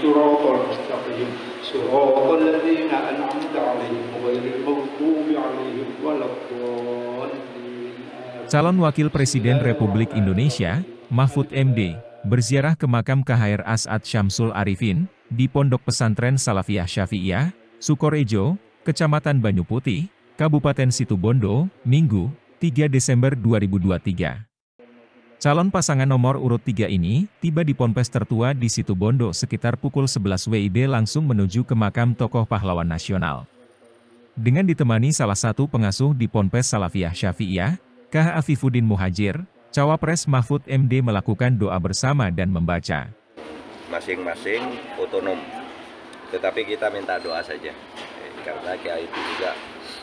الصراط المستقيم صراط الذين أنعمت عليهم غير المغضوب عليهم ولا الضالين. Calon Wakil Presiden Republik Indonesia, Mahfud MD, berziarah ke makam Khair As'ad Syamsul Arifin, di Pondok Pesantren Salafiyah Syafi'iyah, Sukorejo, Kecamatan Banyuputih, Kabupaten Situbondo, Minggu, 3 Desember 2023. Calon pasangan nomor urut 3 ini, tiba di Ponpes tertua di Situbondo sekitar pukul 11 WIB langsung menuju ke makam tokoh pahlawan nasional. Dengan ditemani salah satu pengasuh di Ponpes Salafiyah Syafi'iyah, Kah Afifuddin Muhajir, Cawapres Mahfud MD melakukan doa bersama dan membaca. Masing-masing otonom, tetapi kita minta doa saja, karena Kiai itu juga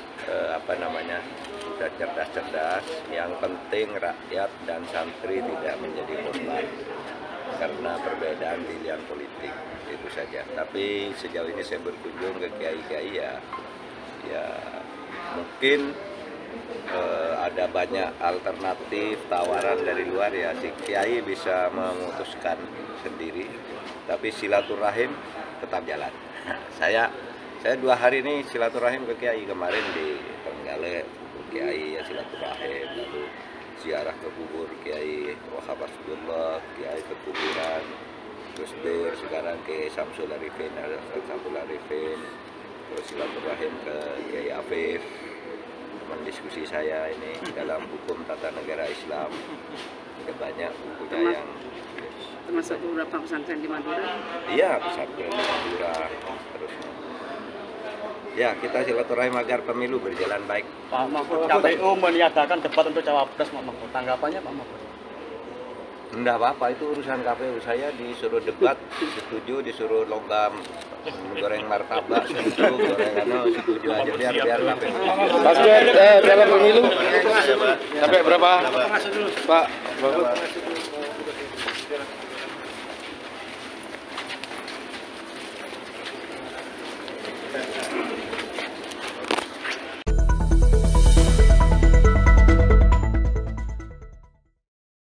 sudah cerdas-cerdas. Yang penting rakyat dan santri tidak menjadi korban karena perbedaan pilihan politik, itu saja. Tapi sejauh ini saya berkunjung ke kiai-kiai ya mungkin ada banyak alternatif tawaran dari luar, ya si kiai bisa memutuskan sendiri, tapi silaturahim tetap jalan. Saya 2 hari ini silaturahim ke kiai, kemarin di Trenggalek kiai ya silaturahim, lalu ziarah ke kubur Kiai Wahab Asdullah, kiai ke kuburan Gus Dur, sekarang ke Syamsul Arifin, terus silaturahim ke Kiai Afif, teman diskusi saya ini dalam hukum tata negara Islam. Ada banyak bukunya yang termasuk beberapa pesantren di Madura. Iya, pesantren di Madura. Terus ya, kita silaturahim agar pemilu berjalan baik. Pak Mahfud, KPU meniadakan debat untuk Cawapres, Pak Mahfud. Tanggapannya Pak Mahfud? Enggak apa-apa, itu urusan KPU. Saya disuruh debat, setuju, disuruh logam goreng martabak, setuju, setuju aja, biar KPU. Dalam pemilu sampai berapa Pak Mahfud?